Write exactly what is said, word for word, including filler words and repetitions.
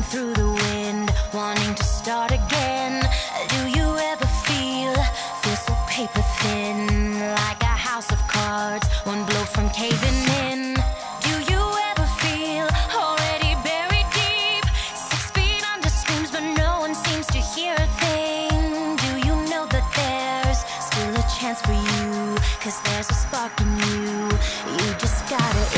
through the wind, wanting to start again. Do you ever feel, feel so paper thin, like a house of cards, one blow from caving in? Do you ever feel already buried deep, six feet under screams, but no one seems to hear a thing? Do you know that there's still a chance for you, 'cause there's a spark in you, you just gotta